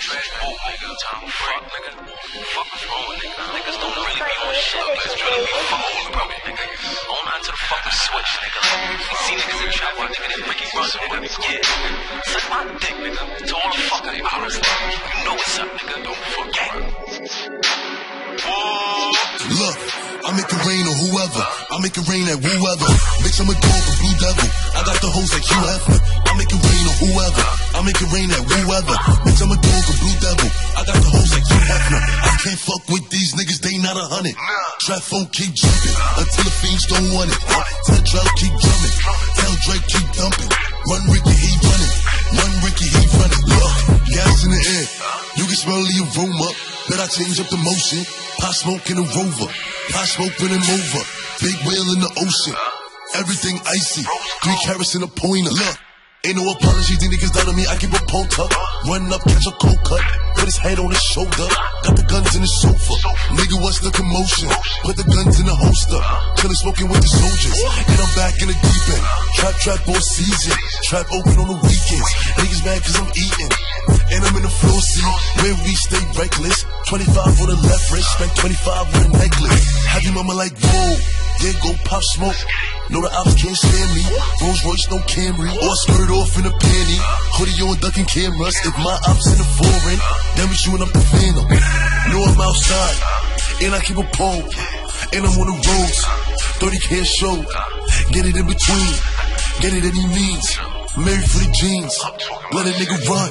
trash boat, nigga. Time to fuck, nigga. Fuck is wrong with niggas? Niggas don't really be on shit. Niggas trying to be fucked bro. Nigga, on out to the fucking switch, nigga. You see niggas in trap, nigga, that Ricky Russell, nigga. Yeah. Suck my dick, nigga. To all the fuck they hollers. You know what's up, nigga. Don't forget. Look, I make it rain on whoever. I make it rain at whoever. Bitch, I'm a dog, a blue devil. I got the hoes like Hugh Hefner. I make it rain on whoever. I make it rain at whoever. Bitch, I'm a dog, a blue devil. I got the hoes like Hugh Hefner. I can't fuck with these niggas, they not 100. Trap phone keep jumping until the fiends don't want it. Tell Drake keep drumming. Tell Drake keep dumping. Run Ricky, he running. Run Ricky, he running. Look, gas in the air. You can smell the aroma. Bet I change up the motion. Pot smoke in a Rover. Pot smoke running over. Big whale in the ocean. Everything icy. 3 carats in a pointer. Look, ain't no apology. These niggas down on me. I keep a pole tuck. Run up, catch a cold cut. Put his head on his shoulder. Got the guns in the sofa. Nigga, what's the commotion? Put the guns in the holster. Chillin' smoking with the soldiers. And I'm back in the deep end. Trap all season. Trap open on the weekends. Niggas mad cause I'm eating. And I'm in the floor seat, where we stay reckless. 25 for the left wrist, spent 25 with a necklace. Have your mama like, whoa, yeah, go pop smoke. No, the ops can't stand me. Rolls Royce, no Camry. Or skirt off in a panty. Hoodie on ducking cameras. If my ops in the foreign, then we shooting up the phantom. Know I'm outside, and I keep a pole. And I'm on the roads, 30K a show. Get it in between, get it any means. Married for the jeans, let a nigga run.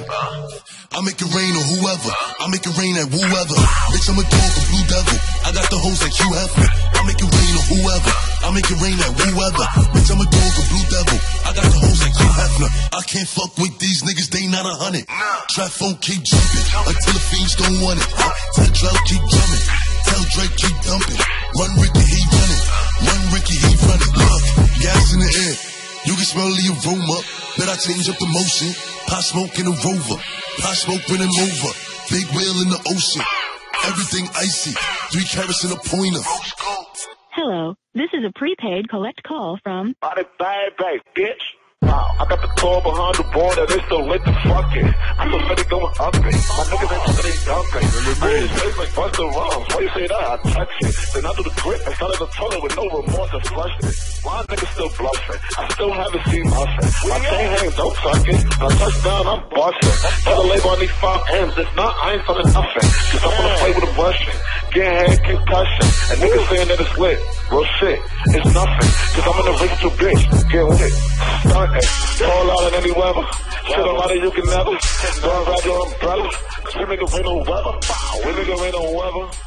I make it rain on whoever. I make it rain at whoever. Bitch, I'm a dog, a blue devil. I got the hoes like Hugh Hefner. I make it rain on whoever. I make it rain at whoever. Bitch, I'm a dog, a blue devil. I got the hoes like Hugh Hefner. I can't fuck with these niggas, they not 100. Trap phone keep jumping until the fiends don't want it. Tell Drake keep drumming. Tell Drake keep dumping. Run Ricky, he running. Run Ricky, he running. Look, gas in the air. You can smell the aroma. Bet I change up the motion. Pot smoke in a Rover. Pot smoke running over. Big whale in the ocean. Everything icy. 3 carats in a pointer. Hello, this is a prepaid collect call from... Body bag, bitch. Wow, I got the car behind the border, they still lit the fucking. I'm so ready going up it. My niggas ain't fucking, they dumping. I just face like Busta Rhymes. Why you say that? I touch it. Then I do the grip and started the tunnel with no remorse and flush it. My niggas still bluffing. I still haven't seen nothing. My chain hangs, don't suck it. I touch down, I'm busting. Tell the label I need 5 M's. If not, I ain't selling nothing. Cause I'm gonna play with a Russian. Getting head concussion. And niggas saying that it's lit. Real shit, it's nothing. Cause I'm in the race to bitch. Get lit. Stunting. Fall out in any weather. Shit on out of you can never. Don't ride your umbrella. Cause we make it rain on weather. We make it rain on weather.